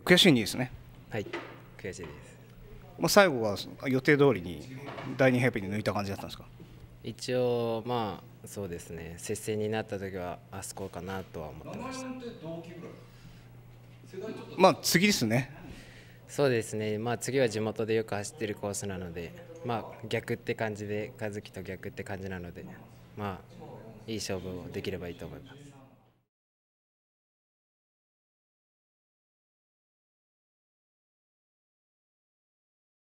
悔しいんですね。 はい、悔しいです。 最後は予定通りに第2ヘアピンで抜いた感じだったんですか？ 一応、そうですね、接戦になった時はあそこかなとは思ってました。 次ですね。 そうですね、次は地元でよく走ってるコースなので、逆って感じで、和樹と逆って感じなので、いい勝負をできればいいと思います。